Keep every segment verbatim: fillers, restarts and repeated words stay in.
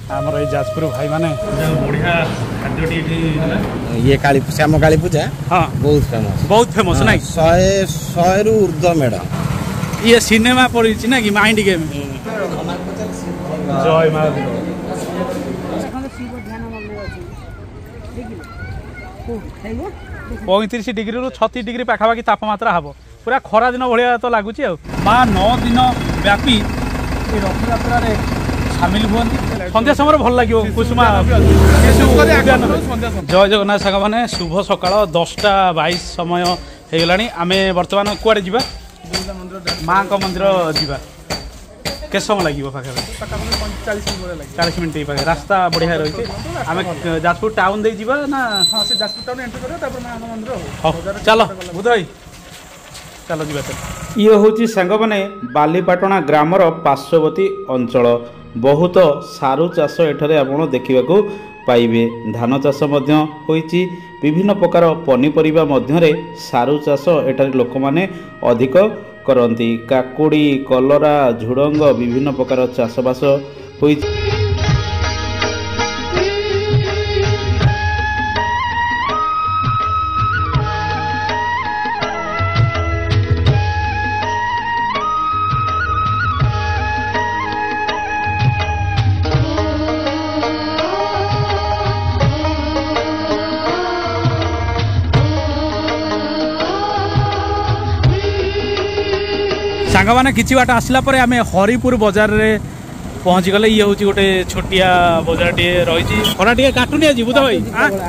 आमर ये जाजपुर भाई माने बढ़िया खाद्य ये काली श्याम काली पूजा हाँ बहुत फेमस बहुत फेमस ना शहे शहे रु ऊर्ध्व मेढ़ ये सिनेमा पड़ी ना कि माइंड गेम जय मां पैंतीस डिग्री रु छत्तीस डिग्री पाखापाखि तापमात्रा हम पूरा खरा दिन भाया तो लगुच माँ नौ दिन व्यापी रथयात्रा सामिल हुआ सन्ध्या समय भल लगे कुसुमा जय जगन्नाथ सांग मैंने शुभ सकाल दसटा बैश समय होगला आम बर्तमान कुआड़े जा माँ का मंदिर जा के समय लगे पाखे चालीस मिनट पाखे रास्ता बढ़िया रही आम जाजपुर टाउन दे जावा ना हाँ से जाजपुर टाउन एंट्री कर मंदिर चलो बुध भाई चलो जी ये हूँ सांग मैंने बालीपाटना ग्रामर पार्श्ववर्ती अंचल बहुत सारू चाष एठारे आपण देखा पाइबे धान चाष होइछि विभिन्न प्रकार पनीपरिबा मध्यरे सारू चाष एठारे लोक माने अधिक करती काकुड़ी कलरा झुड़ंग विभिन्न प्रकार चाषबास होइछि। सांग मैंने किसी बाट आसला आम हरिपुर बजार रे पहुँची गले ये हूँ गोटे छोटिया बजार टे रही खरा टे काटुनी आज बुध भाई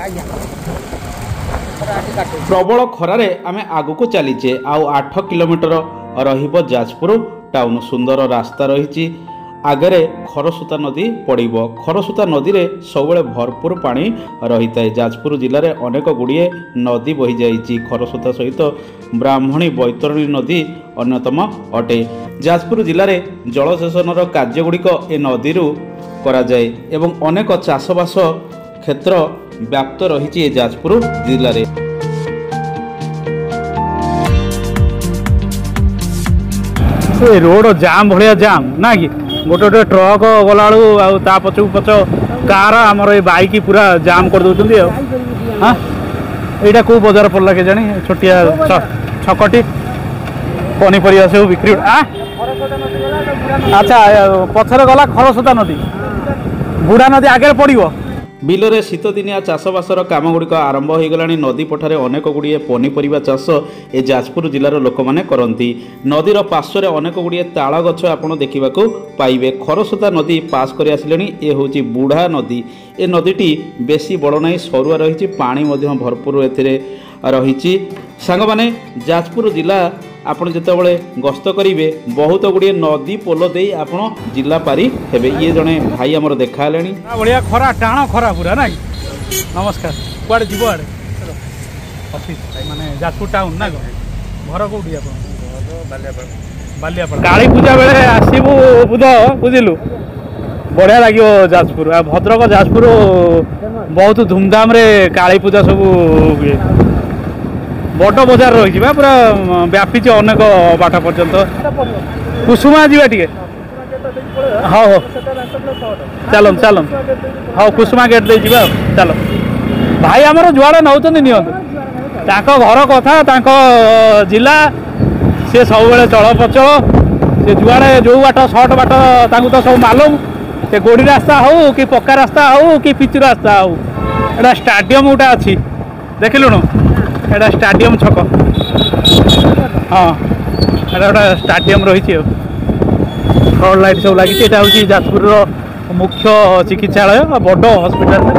प्रबल खरारे आम आगु को चलीचे आउ आठ किलोमीटर रहिबो जाजपुर टाउन सुंदर रास्ता रही आगे खरसुता नदी पड़ब खरसुता नदी रे सबले भरपूर पानी रही है। जाजपुर जिले में अनेक गुड़िए नदी बही जाइए खरसुता सहित ब्राह्मणी बैतरणी नदी अन्यतम अटे। जाजपुर जिले में जलसेचन कार्यगुड़िक ए नदी करा जाए एवं अनेक चाषबास क्षेत्र व्याप्त रही जाजपुर जिले में। रोड जाम भाया जाम ना कि गोटे गोटे ट्रक गला आ पछक पछ कार आमर ये बाइक पूरा जाम कर दौरान हाँ यहाँ कौ बजार पड़ला के जानी छोटिया छकटी पनीपरिया सब बिक्री अच्छा पछरे गला खरसुता नदी बुढ़ा नदी आगे पड़ो बिलरे शीत दिनिया चाषबासर काम गुड़िक आरंभ हो गला नदी पठारे अनेक गुड़िए पनीपरिया चाष ए जाजपुर जिलार लोक मैंने करती नदीर पार्श्वर अनेक गुड़िए ताल गछ आपड़ देखा पाइबे खरसुता नदी पास कर आसिले ये हूँ बुढ़ा नदी ए नदीटी बेसी बड़ ना सरुआ रही पानी भरपूर ए रही सांग माने जाजपुर जिला आपण जितेबाला गस्त करेंगे बहुत गुड़िए नदी पोल दे आपण जिला पारी हेबे ये जड़े भाई आमर देखा बढ़िया खरा टाण खरा पूरा ना नमस्कार कुआड़े जीव आड़े ऑफिस माने जाजपुर टाउन ना घर कौटी बालियापाड़ा काली पूजा बेले आसबू बुध बुझिलु बढ़िया लगे जाजपुर भद्रक जाजपुर बहुत धूमधाम रे काली पूजा सब हुए बड़ बजार रही पूरा व्यापी अनेक बाट पर्यंत कुसुमा जीवा टे हाँ हो चल चल हाँ कुसुमा गेट दे जा चल भाई आमर जुआड़े नौ घर कथा जिला सी सब चल पचल सी जुआड़े जो बाट सर्ट बाट तो सब मालूम से गोड़ी रास्ता हो कि पक्का रास्ता हो कि पिचु रास्ता हो एटा स्टाडियम गोटा अच्छी देखिलुण एटा स्टाडियम छक हाँ एटा गोटे स्टाडियम रही फ्रंट लाइट सब लगी हूँ जाजपुर मुख्य चिकित्सालय बड़ हॉस्पिटल।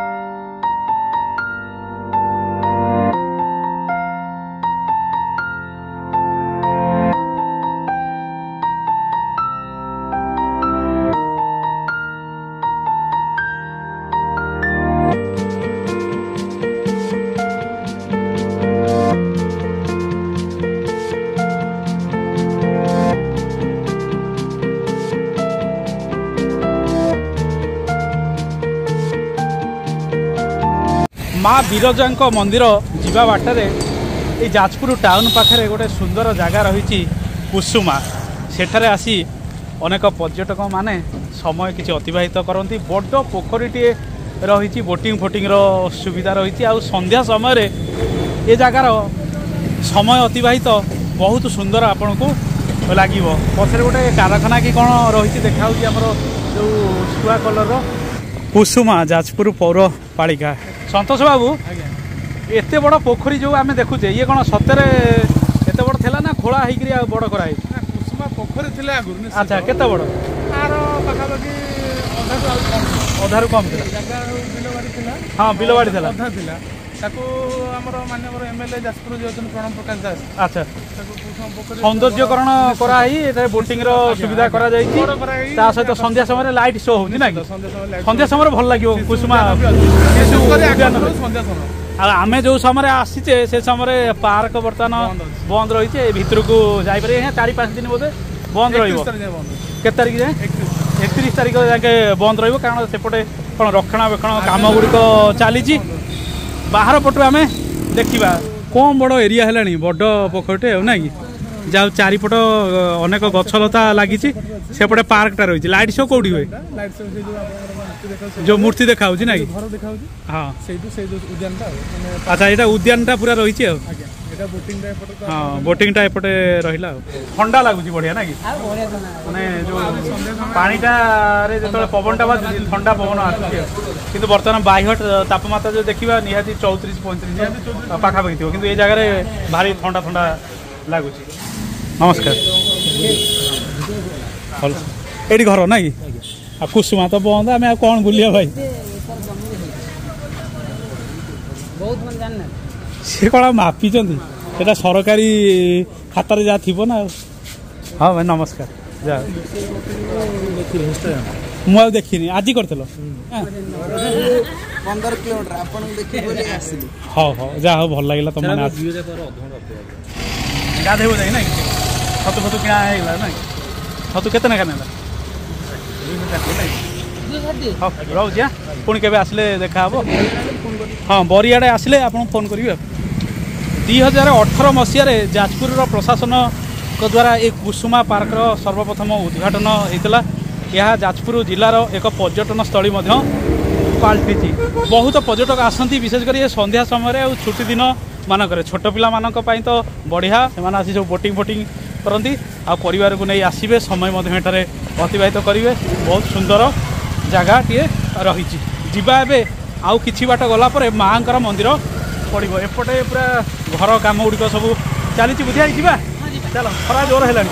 माँ बिरजा मंदिर जीवा बाटरे ये जाजपुर टाउन पाखे गोटे सुंदर जगह रही कुसुमा सेठारे आसी ଅନେକ ପର୍ଯ୍ୟଟକ ମାନେ ସମୟ କିଛି ଅତିବାହିତ କରନ୍ତି। ବଡ଼ ପୋଖରୀଟିଏ ରହିଛି, ବୋଟିଂ ଫୋଟିଂର ସୁବିଧା ରହିଛି। ଆଉ ସନ୍ଧ୍ୟା ସମୟରେ ଏ ଜାଗାର ସମୟ ଅତିବାହିତ ବହୁତ ସୁନ୍ଦର ଆପଣଙ୍କୁ ଲାଗିବ। ପଛରେ ଗୋଟେ କାରଖାନା କି କ'ଣ ରହିଛି ଦେଖାହେଉଛି ଆମର ଯେଉଁ ଶୁଆ କଲର୍ର। କୁସୁମା ଯାଜପୁର ପୌରପାଳିକା। ସନ୍ତୋଷ ବାବୁ, ଏତେ ବଡ଼ ପୋଖରୀ ଯେଉଁ ଆମେ ଦେଖୁଛେ ଇଏ କ'ଣ ସତରେ ଏତେ ବଡ଼ ଥିଲା ନା ଖୋଳା ହେଇକିରି ଆଉ ବଡ଼ କରାହେଇଛି? କୁସୁମା ପୋଖରୀ ଥିଲା ଆଗରୁ। ଆଚ୍ଛା, କେତେ ବଡ଼? ତାର ପାଖାପାଖି ଅଧାରୁ ଆଉ କମ୍, ଅଧାରୁ କମ୍ ଥିଲା। ଜାଗା ବିଲବାଡ଼ି ଥିଲା। ହଁ, ବିଲବାଡ଼ି ଥିଲା। ଅଧା ଥିଲା। ତାକୁ ଆମର ମାନ୍ୟବର ଏମଏଲଏ ଯାଜପୁର ଯିଏ ଅଛନ୍ତି ପ୍ରଣବ ପ୍ରକାଶ ଦାସ, ଆଚ୍ଛା, ତାକୁ କୁସୁମା ପୋଖରୀ ସୌନ୍ଦର୍ଯ୍ୟକରଣ କରାହେଇ ଏଠାରେ ବୋଟିଂର ସୁବିଧା କରାଯାଇଛି। ତା ସହିତ ସନ୍ଧ୍ୟା ସମୟରେ ଲାଇଟ୍ ଶୋ ହେଉଛି ନା କି? ସନ୍ଧ୍ୟା ସମୟ ସନ୍ଧ୍ୟା ସମୟରେ ଭଲ ଲାଗିବ କୁସୁମା। ସନ୍ଧ୍ୟା ସମୟ ଆଉ ଆମେ ଯେଉଁ ସମୟରେ ଆସିଛେ ସେ ସମୟରେ ପାର୍କ ବର୍ତ୍ତମାନ ବନ୍ଦ ରହିଛି। ଏ ଭିତରକୁ ଯାଇପାରିବେ ଚାରି ପାଞ୍ଚ ଦିନ ବୋଧେ ବନ୍ଦ ରହିବ। କେତେ ତାରିଖ ଯାଏଁ? ଏକତିରିଶ ତାରିଖ ଯାକେ ବନ୍ଦ ରହିବ, କାରଣ ସେପଟେ କ'ଣ ରକ୍ଷଣାବେକ୍ଷଣ କାମ ଗୁଡ଼ିକ ଚାଲିଛି। ବାହାର ପଟୁ ଆମେ ଦେଖିବା କଣ ବଡ଼ ଏରିଆ ହେଲାଣି, ବଡ଼ ପୋଖରୀଟେ ଆଉ ନାଇଁ କି? ଯାହା ଚାରିପଟ ଅନେକ ଗଛଲତା ଲାଗିଛି। ସେପଟେ ପାର୍କଟା ରହିଛି। ଲାଇଟ୍ ଶୋ କୋଉଠି ହୁଏ? ଯେଉଁ ମୂର୍ତ୍ତି ଦେଖାଉଛି ନା କି? ହଁ, ଆଚ୍ଛା, ଏଇଟା ଉଦ୍ୟାନଟା ପୁରା ରହିଛି ଆଉ। ହଁ, ବୋଟିଂଟା ଏପଟେ ରହିଲା ଆଉ। ଥଣ୍ଡା ଲାଗୁଛି ବଢ଼ିଆ ନା କି? ମାନେ ଯେଉଁ ପାଣିଟାରେ ଯେତେବେଳେ ପବନଟା ବାଜୁଛି ଥଣ୍ଡା ପବନ ଆସୁଛି ଆଉ। କିନ୍ତୁ ବର୍ତ୍ତମାନ ବାହ୍ୟ ତାପମାତ୍ରା ଯଦି ଦେଖିବା ନିହାତି ଚଉତିରିଶ ପଇଁତିରିଶ ପାଖାପାଖି ଥିବ, କିନ୍ତୁ ଏ ଜାଗାରେ ଭାରି ଥଣ୍ଡା ଥଣ୍ଡା ଲାଗୁଛି। ନମସ୍କାର। ଭଲ, ଏଇଠି ଘର ନାଇଁ କି? ଆଉ କୁସୁମା ତ ବନ୍ଦ, ଆମେ ଆଉ କ'ଣ ବୁଲିବା ଭାଇ? ସେ କ'ଣ ମାପିଛନ୍ତି? ସେଟା ସରକାରୀ ଖାତାରେ ଯାହା ଥିବ ନା ଆଉ। ହଁ ଭାଇ ନମସ୍କାର। ଯା ମୁଁ ଆଉ ଦେଖିନି, ଆଜି କରିଥିଲ? ପନ୍ଦର କିଲୋମିଟର ଆପଣଙ୍କୁ ଦେଖିବି ବୋଲି ଆସିଲି। ହଉ ହଉ, ଯାହା ହଉ, ଭଲ ଲାଗିଲା ତମେ ଗାଧେଇବ ଯାଇ ନାଇଁ? ଛତୁ ଫତୁ କିଣା ହେଇଗଲା ନାଇଁ? ଛତୁ କେତେ ନେଖା ନେଲା? ହଉ ରହୁଛି। ଆ ପୁଣି କେବେ ଆସିଲେ ଦେଖାହେବ। ହଁ, ବରିଆଡ଼େ ଆସିଲେ ଆପଣଙ୍କୁ ଫୋନ୍ କରିବି ଆଉ। ଦୁଇ ହଜାର ଅଠର ମସିହାରେ ଯାଜପୁରର ପ୍ରଶାସନଙ୍କ ଦ୍ୱାରା ଏ କୁସୁମା ପାର୍କର ସର୍ବପ୍ରଥମ ଉଦ୍ଘାଟନ ହୋଇଥିଲା। ଏହା ଯାଜପୁର ଜିଲ୍ଲାର ଏକ ପର୍ଯ୍ୟଟନ ସ୍ଥଳୀ ମଧ୍ୟ ପାଲଟିଛି। ବହୁତ ପର୍ଯ୍ୟଟକ ଆସନ୍ତି, ବିଶେଷ କରି ଏ ସନ୍ଧ୍ୟା ସମୟରେ ଆଉ ଛୁଟି ଦିନ ମାନଙ୍କରେ। ଛୋଟ ପିଲାମାନଙ୍କ ପାଇଁ ତ ବଢ଼ିଆ, ସେମାନେ ଆସି ସବୁ ବୋଟିଂ ଫୋଟିଂ କରନ୍ତି। ଆଉ ପରିବାରକୁ ନେଇ ଆସିବେ, ସମୟ ମଧ୍ୟ ଏଠାରେ ଅତିବାହିତ କରିବେ। ବହୁତ ସୁନ୍ଦର ଜାଗାଟିଏ ରହିଛି। ଯିବା ଏବେ ଆଉ କିଛି ବାଟ ଗଲା ପରେ ମାଆଙ୍କର ମନ୍ଦିର ପଡ଼ିବ। ଏପଟେ ପୁରା ଘର କାମ ଗୁଡ଼ିକ ସବୁ ଚାଲିଛି। ବୁଝିଆ ଯିବା, ଚାଲ, ଖରା ଜୋର ହେଲାଣି।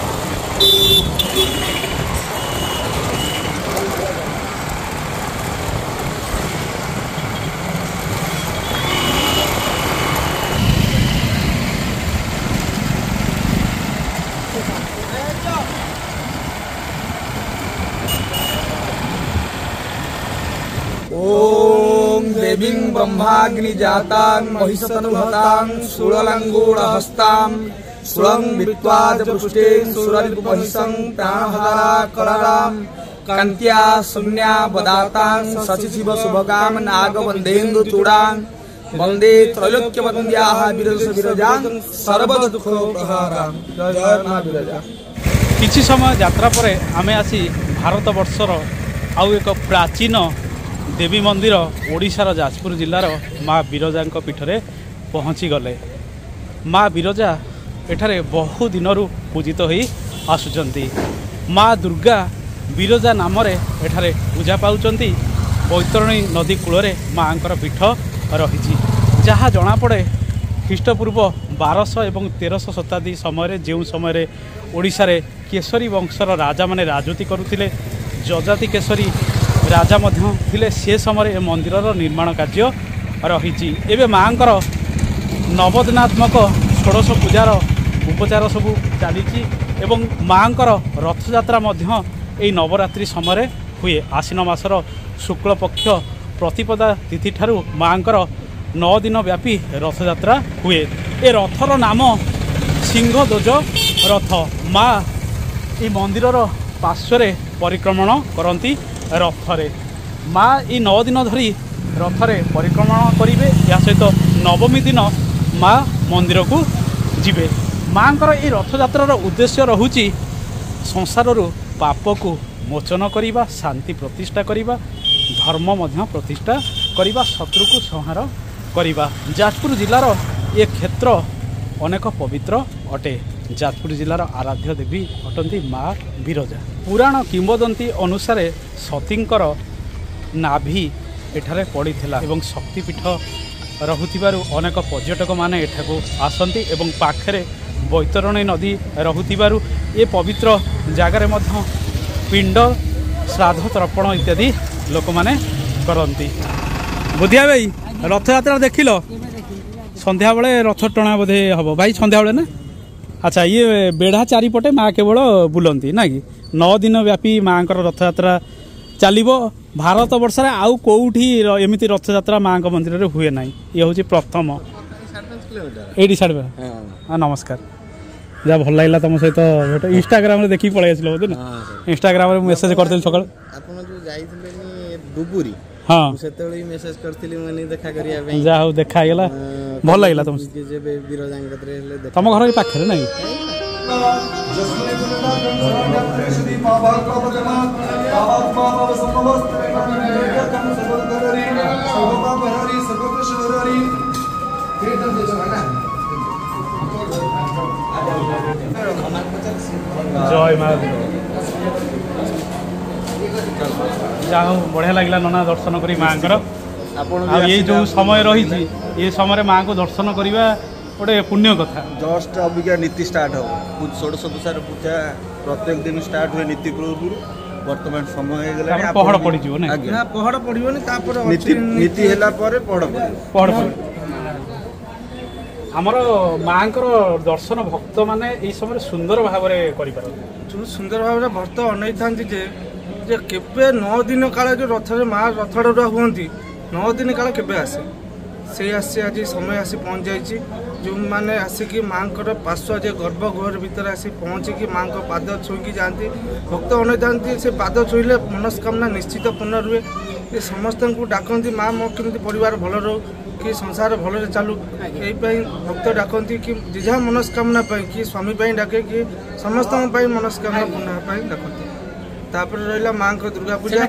ओम देवीं ब्रह्माग्नि जातां महिषतनुभतां शूललंगूढ़ हस्तां सुरं वित्वाज पृष्ठे सुररिप महिषं प्राणहरा करारां कांत्या शून्या बदातां शशिशिव शुभकाम नागवन्देन्दु चूडां वंदे त्रैलोक्य वन्द्याः विरज विरजां सर्वदुःख प्रहारां। जय मां विरजा। किछि समय यात्रा परे आमे आसी भारत वर्षर आउ एक प्राचीन देवी मंदिर ओडिशार जाजपुर जिल्लार माँ बिरजा पीठरे पहुँची गले। माँ बिरजा एठारे बहु दिनरू पूजित हो आसुचंती। माँ दुर्गा बिरजा नाम एठारे पूजा पाउचंती। बैतरणी नदी कूल माँ पीठ रही जहाँ जना पड़े ख्रीष्टपूर्व बारश एवं तेरश शताब्दी समय जो समय ओडिशा रे केशरी वंशर राजा माने राजूती करुथिले, जजाति केशरी राजा मध्य थिले, से समय मंदिर निर्माण कार्य रही। एवं माँ नवदिनात्मक षोड़श पूजार उपचार सबू चली एवं माँ रथयात्रा यही नवरात्रि समय हुए। आश्विन मासर शुक्ल पक्ष प्रतिपदा तिथि ठारू माँ नौ दिन व्यापी रथयात्रा हुए। ए रथर नाम सिंहध्वज रथ। माँ ये मंदिर पार्श्व परिक्रमण करती रथरे। माँ ये नौ दिन धरी रथरे परिक्रमण करेंगे। या सहित नवमी दिन माँ मंदिर को जीवे। माँ ये रथयात्रार उद्देश्य रहुची संसार पापको मोचन करवा शांति प्रतिष्ठा करवा धर्म मध्य प्रतिष्ठा करवा शत्रु को संहार करवा। जाजपुर जिलार ये क्षेत्र अनेक पवित्र अटे। जाजपुर जिलार आराध्य देवी अटंती माँ विरजा। पुराण किंवदंती अनुसार सतींकर नाभि एठारे पड़ीथिला एवं शक्तिपीठ रहुथिबारु अनेक पर्यटक माने एठाकू आसंती एवं पाखरे बैतरणी नदी रहुथिबारु ये पवित्र जगार मध्य पिंड श्राद्ध तर्पण इत्यादि लोक माने करंती। बुधिया भाई रथ यात्रा देखिल संध्या बेले रथ टणा बोधे हम भाई संध्या बेले ना। अच्छा ये बेढ़ा चारिपटे माँ केवल बुलंती ना कि नौ दिन व्यापी माँ रथ यात्रा चलो। भारत वर्ष आउ कौटी एमती रथ यात्रा माँ मंदिर में हुए ना। ये हूँ प्रथम ये साढ़े हाँ नमस्कार जहाँ भल लगे तुम सहित भेट इंस्टाग्राम देखिए पलि आस बोधे ना। इंस्टाग्राम मेसेज करते सकाल डुबुरी हाँ मेसेज करती मैंने देखा करिया जा हूँ देखा गला भल लगे तुम तुम घर के पाखे ना जय माँ जहाँ बढ़िया लगला नना दर्शन करी माँ ये जो समय रही ये समय माँ को दर्शन करवा गोटे पुण्य कथा। जस्ट अबिका नीति स्टार्ट हो षोडश तुषार पूजा प्रत्येक दिन स्टार्ट हुए नीति पूर्व वर्तमान समय पहड़ पड़ पहड़ पड़ोनी नीति है पहड़ पहड़ आमर माँ दर्शन भक्त माने ये समय सुंदर भाव कर सुंदर भाव भक्त अनै था जे केबे नौ दिन काल जो रथ माँ रथड़ा हुई नौ दिन काल केबे आसे से आसी आज समय आसी पहुँच जाइए जो मैंने आसिक माँ पार्श्व जे गर्भगृह भीतर आसी पहुँचिकी माँ को पाद छुईकी जाती भक्त अनै था से पाद छुईले मनस्कामना निश्चित पूर्ण रुए। ये समस्त को डाकती माँ मो केमती परिवार भल रो कि संसार भल चालू यही भक्त डाकती कि जिझा मनस्कामना कि स्वामी डाके कि समस्त मनस्कामना पूर्ण डाकती। तापर रहा माँ को दुर्गा पूजा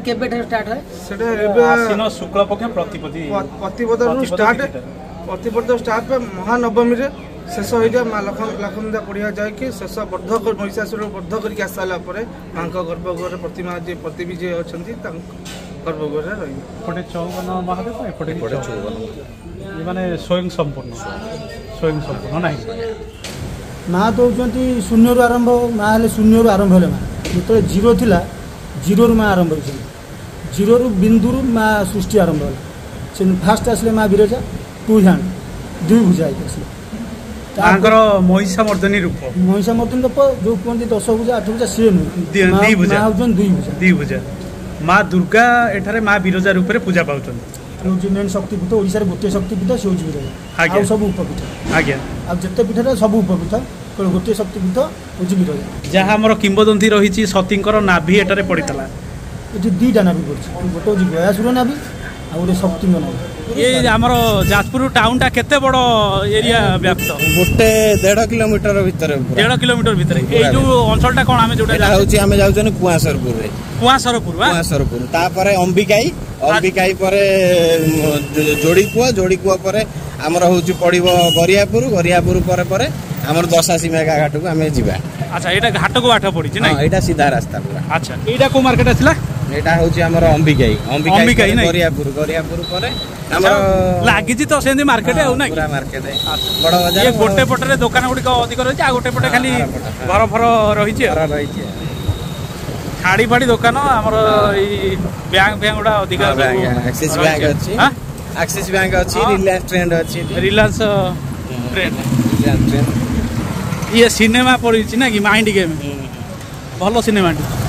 शुक्ल पक्ष प्रतिपदी प्रतिपद स्टार्ट प्रतिपद स्टार्ट महानवमी रे शेष हो जाए माँ लक्ष्मी लक्ष्मी पढ़िया जाए कि शेष बद्ध महिषासुर बद्ध करके आसाला माँ को गर्भगृह प्रतिमा जे प्रतिवी जे अच्छा गर्भगृह रही चौवन महादेव एपटे चौवन माने स्वयं संपूर्ण स्वयं संपूर्ण ना माँ दौरान शून्य आरंभ माँ शून्य आरंभ है माँ जो जीरो थिला जीरो रु माँ आरंभ हो जीरो रु बिंदु माँ सृष्टि आरंभ है से फास्ट आसले माँ विरजा टू हैंड दुई भुजा तांकर महिषा मर्दनी रूप महिषा मर्दनी रूप जो कहते दस भुजा आठ भुजा सी नुह भुजा दुई भुजा दुई भुजा माँ दुर्गा एठारे माँ विरजा रूप में पूजा पाँच मेन शक्तिपीठ ओडिशा गोटे शक्तिपीठ से हूँ विरजा सब उपपीठ आज्ञा आ जिते पीठ सब उपपीठ गोटे शक्तिपीठ हूँ विरजा जहाँ आम किंवदंती रही सतींकर नाभि एटारे पड़ता ये दुईटा नाभि पड़ी गोटे हूँ गयासुर नाभि आ गोटे शक्तिंग नाभि। ये आमर जाजपुर टाउन टा केते बड़ एरिया व्याप्त गोटे डेढ़ किलोमीटर भीतर डेढ़ किलोमीटर भीतर ये जो अंचलटा कौन आम जोटा होची आमे जाउछन कुआसरपुर रे कुआसरपुर हां कुआसरपुर तापरे अंबिकाई अंबिकाई परे जोड़ी कुआ जोड़ी कुआ परे हमर होची पड़िबो गरियापुर गरियापुर परे परे हमर दशासी मेगा घाट को आमे जिबा। अच्छा एटा घाट को बाठ पड़ी ना एटा सीधा रास्ता पूरा। अच्छा एटा को मार्केट आछला एटा होची हमर अंबिकाई अंबिकाई गरियापुर गरियापुर परे हमर लागी जी तो सेंदी मार्केट है ना पूरा मार्केट है बड़ बाजार ये गोटे पटरे दुकान गुडी को अधिक रही आ गोटे पटे खाली घर फर रही छे घर रही छे खाड़ी फाड़ी दुकान हमर ई बैंक बैंक गुडा अधिक एक्सिस बैंक अछि एक्सिस बैंक अछि रिलायंस ट्रेंड अछि रिलायंस ट्रेंड रिलायंस ट्रेंड ये सिनेमा पड़ी ना कि माइंड गेम भल सिनेमा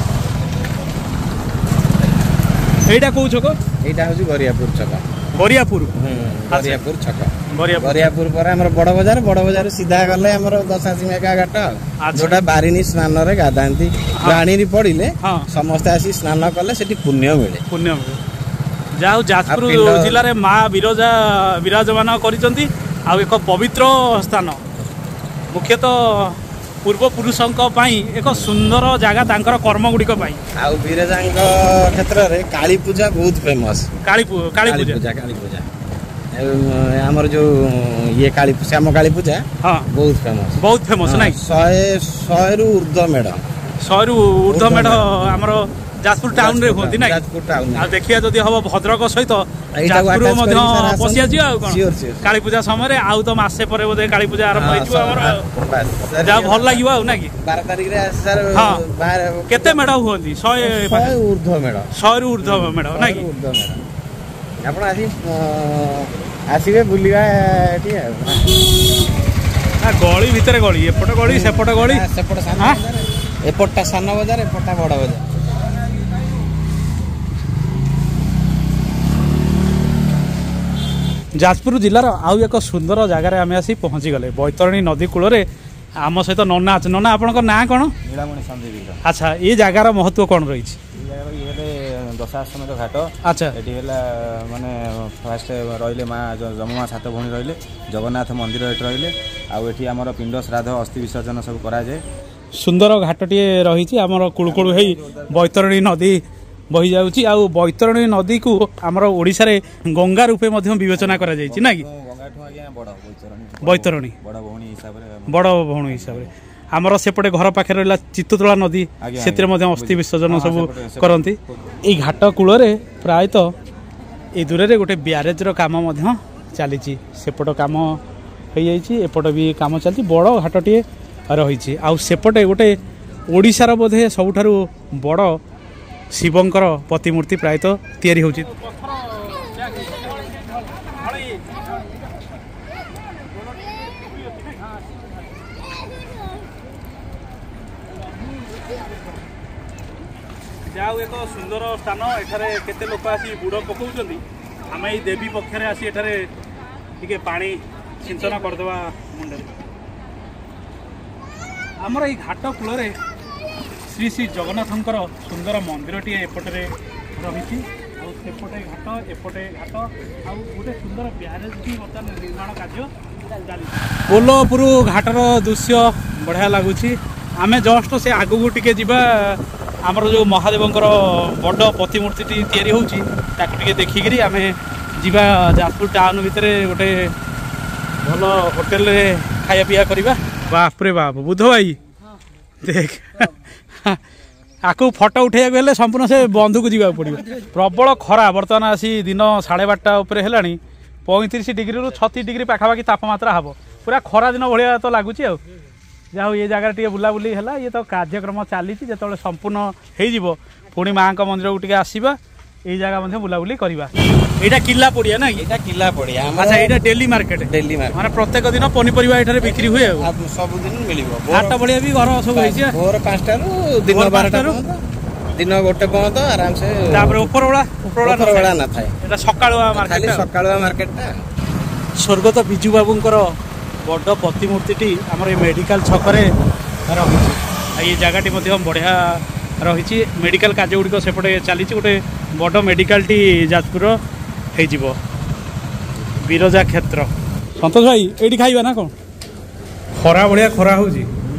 एटा को छक एटा होची गरियापुर छक गरियापुर गरियापुर छक गरियापुर गरियापुर पर हमर बड़ बाजार बड़ बाजार सीधा गले हमर दशासी मेगा घाट जोटा बारिनी स्नान रे गादांती रानी री पड़िले समस्त आसी स्नान कले सेठी पुण्य मिले पुण्य मिले जाऊ जाजपुर जिल्ला रे माँ विरजा विराजमान करिसंती आ एक पवित्र स्थान मुख्यतः ପୂର୍ବପୁରୁଷଙ୍କ ପାଇଁ ଏକ ସୁନ୍ଦର ଜାଗା ତାଙ୍କର କର୍ମଗୁଡ଼ିକ ପାଇଁ। ଆଉ ବିରଜାଙ୍କ କ୍ଷେତ୍ରରେ କାଳୀ ପୂଜା ବହୁତ ଫେମସ୍। କାଳୀ କାଳୀ କାଳୀ ପୂଜା ପୂଜା କାଳୀ ପୂଜା ଆମର ଯୋଉ ଇଏ କାଳୀ ଶ୍ୟାମ କାଳୀ ପୂଜା ହଁ ବହୁତ ଫେମସ୍ ବହୁତ ଫେମସ୍ ନାଇଁ। ଶହେ ଶହେରୁ ଉର୍ଦ୍ଧ୍ୱ ମେଢ଼ ଶହେରୁ ଉର୍ଦ୍ଧ୍ୱ ମେଢ଼ ଆମର ଯାଜପୁର ଟାଉନରେ ହୁଅନ୍ତି ନାଇଁ। ଯାଜପୁର ଟାଉନ ଆଉ ଦେଖିବା ଯଦି ହବ ଭଦ୍ରକ ସହିତ ଯାଜପୁର ମଧ୍ୟ ପଶି ଆସିବା ଆଉ କଣ କାଳୀ ପୂଜା ସମୟରେ। ଆଉ ତ ମାସେ ପରେ ବୋଧେ କାଳୀ ପୂଜା ଆରମ୍ଭ ହେଇଯିବ ଆମର, ଯାହା ଭଲ ଲାଗିବ ଆଉ ନା କି। ବାର ତାରିଖରେ ହଁ କେତେ ମେଢ଼ ହୁଅନ୍ତି? ଶହେ ଉର୍ଦ୍ଧ୍ୱ ମେଢ଼ ଶହେରୁ ଉର୍ଦ୍ଧ୍ୱ ମେଢ଼ ନାଇଁ କି। ଆପଣ ଆସି ଆସିବେ ବୁଲିବା ଏଠି ଆଉ। ଗଳି ଭିତରେ ଗଳି, ଏପଟ ଗଳି ସେପଟ ଗଳି, ସେପଟ ସାନ ବଜାର, ଏପଟଟା ସାନ ବଜାର, ଏପଟଟା ବଡ଼ ବଜାର। ଯାଜପୁର ଜିଲ୍ଲାର ଆଉ ଏକ ସୁନ୍ଦର ଜାଗାରେ ଆମେ ଆସି ପହଞ୍ଚିଗଲେ, ବୈତରଣୀ ନଦୀ କୂଳରେ। ଆମ ସହିତ ନନା ଅଛି। ନନା ଆପଣଙ୍କ ନାଁ କ'ଣ? ନୀଳାମଣି ସନ୍ଦୀପ। ଆଚ୍ଛା, ଏ ଜାଗାର ମହତ୍ଵ କ'ଣ ରହିଛି? এই জায়গার ইয়ে হলে দশাশ্বমেধ ঘাট। আচ্ছা, এটি হলা মানে ফার্স্ট রইলে মা যমমা সাত ভଉଣୀ রইলে, জগন্নাথ মন্দির এটি রইলে, ଆଉ ଏଠି ଆମର ପିଣ୍ଡ ଶ୍ରାଦ୍ଧ ଅସ୍ଥି ବିସର୍ଜନ ସବୁ କରାଯାଏ। ସୁନ୍ଦର ଘାଟଟିଏ ରହିଛି ଆମର କୁଳୁକୁଳୁ ହେଇ ବୈତରଣୀ ନଦୀ ବହି ଯାଉଛି। ଆଉ ବୈତରଣୀ ନଦୀକୁ ଆମର ଓଡ଼ିଶାରେ ଗଙ୍ଗା ରୂପେ ମଧ୍ୟ ବିବେଚନା କରାଯାଇଛି ନା କି। ବୈତରଣୀ ବଡ଼ ଭଉଣୀ ହିସାବରେ ବଡ଼ ଭଉଣୀ ହିସାବରେ ଆମର ସେପଟେ ଘର ପାଖରେ ରହିଲା ଚିତ୍ତୋତଳା ନଦୀ, ସେଥିରେ ମଧ୍ୟ ଅସ୍ଥି ବିସର୍ଜନ ସବୁ କରନ୍ତି। ଏଇ ଘାଟ କୂଳରେ ପ୍ରାୟତଃ ଏଇ ଦୂରରେ ଗୋଟେ ବ୍ୟାରେଜର କାମ ମଧ୍ୟ ଚାଲିଛି। ସେପଟ କାମ ହେଇଯାଇଛି, ଏପଟ ବି କାମ ଚାଲିଛି। ବଡ଼ ଘାଟଟିଏ ରହିଛି। ଆଉ ସେପଟେ ଗୋଟେ ଓଡ଼ିଶାର ବୋଧେ ସବୁଠାରୁ ବଡ଼ ଶିବଙ୍କର ପ୍ରତିମୂର୍ତ୍ତି ପ୍ରାୟତଃ ତିଆରି ହେଉଛି। ଯାଉ ଏକ ସୁନ୍ଦର ସ୍ଥାନ। ଏଠାରେ କେତେ ଲୋକ ଆସି ବୁଡ଼ ପକାଉଛନ୍ତି। ଆମେ ଏଇ ଦେବୀ ପକ୍ଷରେ ଆସି ଏଠାରେ ଟିକେ ପାଣି ସିଞ୍ଚନ କରିଦେବା ମୁଣ୍ଡରେ। ଆମର ଏଇ ଘାଟ କୂଳରେ ଶ୍ରୀ ଶ୍ରୀ ଜଗନ୍ନାଥଙ୍କର ସୁନ୍ଦର ମନ୍ଦିରଟିଏ ଏପଟରେ ରହିଛି। ଆଉ ସେପଟେ ଘାଟ, ଏପଟେ ଘାଟ, ଆଉ ଗୋଟେ ସୁନ୍ଦର ବ୍ୟାରେଜ ବି ବର୍ତ୍ତମାନ ନିର୍ମାଣ କାର୍ଯ୍ୟ ଚାଲିଛି। ପୋଲପୁର ଘାଟର ଦୃଶ୍ୟ ବଢ଼ିଆ ଲାଗୁଛି। ଆମେ ଜଷ୍ଟ ସେ ଆଗକୁ ଟିକେ ଯିବା, ଆମର ଯେଉଁ ମହାଦେବଙ୍କର ବଡ଼ ପ୍ରତିମୂର୍ତ୍ତିଟି ତିଆରି ହେଉଛି ତାକୁ ଟିକେ ଦେଖିକିରି ଆମେ ଯିବା ଯାଜପୁର ଟାଉନ ଭିତରେ ଗୋଟେ ଭଲ ହୋଟେଲରେ ଖାଇବା ପିଇବା କରିବା। ବାପରେ ବାପ ବୁଧ ଭାଇ ଦେଖ, ଆକୁ ଫଟୋ ଉଠେଇବାକୁ ହେଲେ ସମ୍ପୂର୍ଣ୍ଣ ସେ ବନ୍ଧୁକୁ ଯିବାକୁ ପଡ଼ିବ। ପ୍ରବଳ ଖରା ବର୍ତ୍ତମାନ ଆସି ଦିନ ସାଢ଼େ ବାରଟା ଉପରେ ହେଲାଣି। ପଇଁତିରିଶ ଡିଗ୍ରୀରୁ ଛତିଶ ଡିଗ୍ରୀ ପାଖାପାଖି ତାପମାତ୍ରା ହେବ। ପୁରା ଖରା ଦିନ ଭଳିଆ ତ ଲାଗୁଛି। ଆଉ ଯାହା ହଉ ଏ ଜାଗାରେ ଟିକେ ବୁଲାବୁଲି ହେଲା। ଇଏ ତ କାର୍ଯ୍ୟକ୍ରମ ଚାଲିଛି, ଯେତେବେଳେ ସମ୍ପୂର୍ଣ୍ଣ ହେଇଯିବ ପୁଣି ମାଆଙ୍କ ମନ୍ଦିରକୁ ଟିକେ ଆସିବା, ଏଇ ଜାଗା ମଧ୍ୟ ବୁଲାବୁଲି କରିବା। ଏଇଟା କିଲ୍ଲା ପଡ଼ିଆ ନା? ଏଇଟା କିଲ୍ଲା ପଡ଼ିଆ। ଆଚ୍ଛା, ଏଇଟା ଡେଲି ମାର୍କେଟ? ଡେଲି ମାର୍କେଟ ମାନେ ପ୍ରତ୍ୟେକ ଦିନ ପନିପରିବା ଏଠାରେ ବିକ୍ରି ହୁଏ। ଆଉ ସବୁଦିନ ମିଳିବ। ହାଟ ଭଳିଆ ବି ଘର ସବୁ ହେଇଛି। ଭୋର ପାଞ୍ଚଟାରୁ ଦିନ ବାରଟାରୁ ଦିନ ଗୋଟେ ପର୍ଯ୍ୟନ୍ତ ଆରାମସେ। ତାପରେ ଉପରବେଳା ଉପରବେଳା ନଥାଏ, ଏଟା ସକାଳୁଆ ମାର୍କେଟ। ସକାଳୁଆ ମାର୍କେଟଟା। ସ୍ୱର୍ଗତ ବିଜୁ ବାବୁଙ୍କର ବଡ଼ ପ୍ରତିମୂର୍ତ୍ତିଟି ଆମର ଏ ମେଡ଼ିକାଲ ଛକରେ ରହିଛି। ଆଉ ଏ ଜାଗାଟି ମଧ୍ୟ ବଢ଼ିଆ ରହିଛି। ମେଡ଼ିକାଲ କାର୍ଯ୍ୟ ଗୁଡ଼ିକ ସେପଟେ ଚାଲିଛି। ଗୋଟେ ବଡ଼ ମେଡ଼ିକାଲଟି ଯାଜପୁର ହେଇଯିବ, ବିରଜା କ୍ଷେତ୍ର। ସନ୍ତୋଷ ଭାଇ ଏଇଠି ଖାଇବା ନା କ'ଣ? ଖରା ଭଳିଆ ଖରା ହେଉଛି।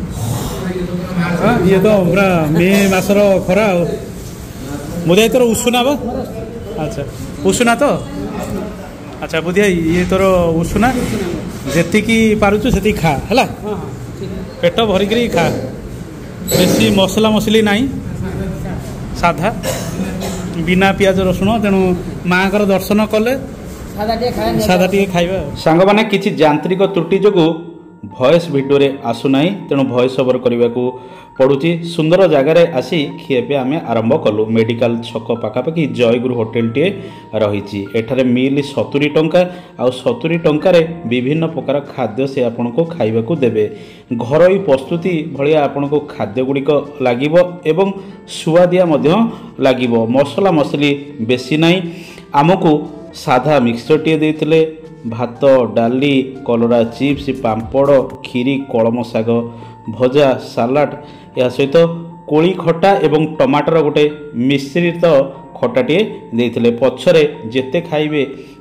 ଇଏ ତ ପୁରା ମେ ମାସର ଖରା। ଆଉ ବୋଧେ ତୋର ଉଷୁନା ବା? ଆଚ୍ଛା, ଉଷୁନା ତ? ଆଚ୍ଛା ବୁଧି ଭାଇ, ଇଏ ତୋର ଉଷୁନା, ଯେତିକି ପାରୁଛୁ ସେତିକି ଖା ହେଲା, ପେଟ ଭରିକିରି ଖା। ବେଶୀ ମସଲା ମସଲି ନାହିଁ, ସାଧା, ବିନା ପିଆଜ ରସୁଣ। ତେଣୁ ମାଆଙ୍କର ଦର୍ଶନ କଲେ ସାଧା ଟିକେ ଖାଇବା। ସାଙ୍ଗମାନେ କିଛି ଯାନ୍ତ୍ରିକ ତ୍ରୁଟି ଯୋଗୁଁ ଭଏସ୍ ଭିଡ଼ିଓରେ ଆସୁନାହିଁ, ତେଣୁ ଭଏସ୍ ଓଭର କରିବାକୁ ପଡ଼ୁଛି। ସୁନ୍ଦର ଜାଗାରେ ଆସି ଖିଆପିଆ ଆମେ ଆରମ୍ଭ କଲୁ। ମେଡ଼ିକାଲ ଛକ ପାଖାପାଖି ଜୟଗୁରୁ ହୋଟେଲଟିଏ ରହିଛି। ଏଠାରେ ମିଲ୍ ସତୁରି ଟଙ୍କା, ଆଉ ସତୁରି ଟଙ୍କାରେ ବିଭିନ୍ନ ପ୍ରକାର ଖାଦ୍ୟ ସେ ଆପଣଙ୍କୁ ଖାଇବାକୁ ଦେବେ। ଘରୋଇ ପ୍ରସ୍ତୁତି ଭଳିଆ ଆପଣଙ୍କୁ ଖାଦ୍ୟ ଗୁଡ଼ିକ ଲାଗିବ ଏବଂ ସୁଆଦିଆ ମଧ୍ୟ ଲାଗିବ। ମସଲା ମସଲି ବେଶୀ ନାହିଁ। ଆମକୁ ସାଧା ମିକ୍ସଚରଟିଏ ଦେଇଥିଲେ, ଭାତ, ଡାଲି, କଲରା ଚିପ୍ସ, ପାମ୍ପଡ଼, କ୍ଷୀରି, କଳମ ଶାଗ ଭଜା, ସାଲାଡ଼, ଏହା ସହିତ କୋଳି ଖଟା ଏବଂ ଟମାଟର ଗୋଟେ ମିଶ୍ରିତ ଖଟାଟିଏ ଦେଇଥିଲେ। ପଛରେ ଯେତେ ଖାଇବେ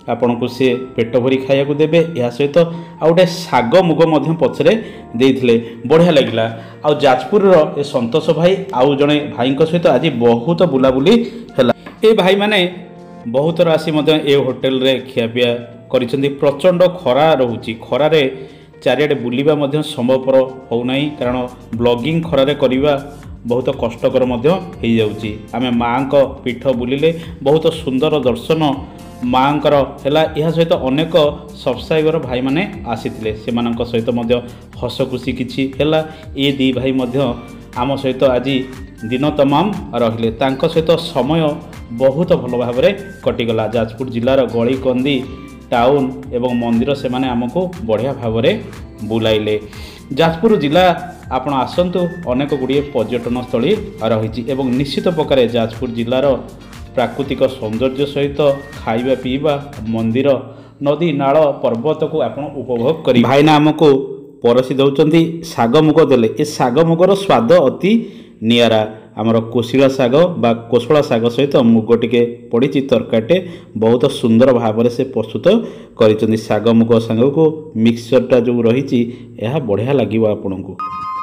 ଆପଣଙ୍କୁ ସେ ପେଟ ଭରି ଖାଇବାକୁ ଦେବେ। ଏହା ସହିତ ଆଉ ଗୋଟେ ଶାଗ ମୁଗ ମଧ୍ୟ ପଛରେ ଦେଇଥିଲେ, ବଢ଼ିଆ ଲାଗିଲା। ଆଉ ଯାଜପୁରର ଏ ସନ୍ତୋଷ ଭାଇ ଆଉ ଜଣେ ଭାଇଙ୍କ ସହିତ ଆଜି ବହୁତ ବୁଲାବୁଲି ହେଲା। ଏ ଭାଇମାନେ ବହୁତ ଥର ଆସି ମଧ୍ୟ ଏ ହୋଟେଲରେ ଖିଆପିଆ କରିଛନ୍ତି। ପ୍ରଚଣ୍ଡ ଖରା ରହୁଛି, ଖରାରେ ଚାରିଆଡ଼େ ବୁଲିବା ମଧ୍ୟ ସମ୍ଭବପର ହେଉନାହିଁ, କାରଣ ବ୍ଲଗିଂ ଖରାରେ କରିବା ବହୁତ କଷ୍ଟକର ମଧ୍ୟ ହେଇଯାଉଛି। ଆମେ ମାଆଙ୍କ ପୀଠ ବୁଲିଲେ, ବହୁତ ସୁନ୍ଦର ଦର୍ଶନ ମାଆଙ୍କର ହେଲା। ଏହା ସହିତ ଅନେକ ସବସ୍କ୍ରାଇବର ଭାଇମାନେ ଆସିଥିଲେ, ସେମାନଙ୍କ ସହିତ ମଧ୍ୟ ହସ ଖୁସି କିଛି ହେଲା। ଏ ଦୁଇ ଭାଇ ମଧ୍ୟ ଆମ ସହିତ ଆଜି ଦିନ ତମାମ ରହିଲେ, ତାଙ୍କ ସହିତ ସମୟ ବହୁତ ଭଲ ଭାବରେ କଟିଗଲା। ଯାଜପୁର ଜିଲ୍ଲାର ଗଳିକନ୍ଦି ଟାଉନ ଏବଂ ମନ୍ଦିର ସେମାନେ ଆମକୁ ବଢ଼ିଆ ଭାବରେ ବୁଲାଇଲେ। ଯାଜପୁର ଜିଲ୍ଲା ଆପଣ ଆସନ୍ତୁ, ଅନେକ ଗୁଡ଼ିଏ ପର୍ଯ୍ୟଟନସ୍ଥଳୀ ରହିଛି ଏବଂ ନିଶ୍ଚିତ ପ୍ରକାରେ ଯାଜପୁର ଜିଲ୍ଲାର ପ୍ରାକୃତିକ ସୌନ୍ଦର୍ଯ୍ୟ ସହିତ ଖାଇବା ପିଇବା, ମନ୍ଦିର, ନଦୀ, ନାଳ, ପର୍ବତକୁ ଆପଣ ଉପଭୋଗ କରିବେ। ଭାଇନା ଆମକୁ ପରସି ଦେଉଛନ୍ତି ଶାଗ ମୁଗ ଦେଲେ। ଏ ଶାଗ ମୁଗର ସ୍ୱାଦ ଅତି ନିଆରା। ଆମର କୋଶିଳା ଶାଗ ବା କୋଶଳା ଶାଗ ସହିତ ମୁଗ ଟିକେ ପଡ଼ିଛି, ତରକାରୀଟେ ବହୁତ ସୁନ୍ଦର ଭାବରେ ସେ ପ୍ରସ୍ତୁତ କରିଛନ୍ତି। ଶାଗ ମୁଗ ସାଙ୍ଗକୁ ମିକ୍ସଚରଟା ଯେଉଁ ରହିଛି, ଏହା ବଢ଼ିଆ ଲାଗିବ ଆପଣଙ୍କୁ।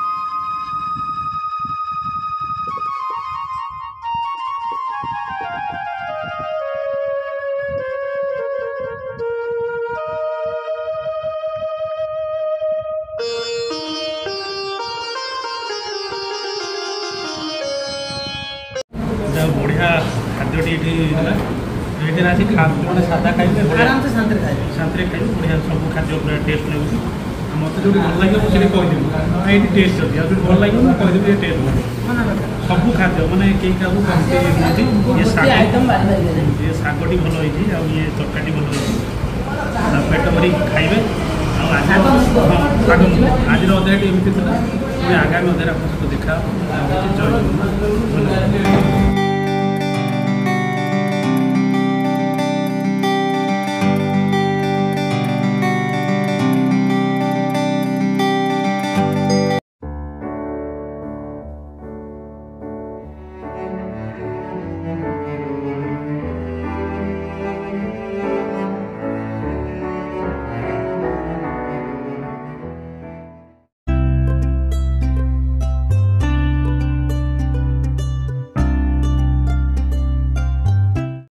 ବଢ଼ିଆ ଖାଦ୍ୟଟି ଏଠି ହେଲା। ଏଠି ଆସି ଗୋଟେ ସାଧା ଖାଇବେ, ଆରାମସେ ଶାନ୍ତିରେ ଖାଇବେ, ଶାନ୍ତିରେ ଖାଇବେ। ବଢ଼ିଆ ସବୁ ଖାଦ୍ୟ ପୁରା ଟେଷ୍ଟ ଲାଗୁଛି। ଆଉ ମୋତେ ଯେଉଁଠି ଭଲ ଲାଗିବ ମୁଁ ସେଠି କହିଦେବି, ଏଇଠି ଟେଷ୍ଟ ଅଛି। ଆଉ ଯେଉଁଠି ଭଲ ଲାଗିବ ମୁଁ କହିଦେବି ଏ ଟେଷ୍ଟ ସବୁ ଖାଦ୍ୟ, ମାନେ କେହି କାହାକୁ କମତି ନୁହନ୍ତି। ଇଏ ଶାଗ ଇଏ ଶାଗଟି ଭଲ ହେଇଛି, ଆଉ ଇଏ ତରକାରୀଟି ଭଲ ହେଇଛି। ପେଟ ଭରି ଖାଇବେ। ଆଉ ଆଜି ହଁ ଶାଗ ଆଜିର ଅଧ୍ୟାୟଟି ଏମିତି ଥିଲା। ଆଗାମୀ ଅଧ୍ୟାୟରେ ଆପଣଙ୍କ ସହିତ ଦେଖା। ଜୟ ଜଗନ୍ନାଥ।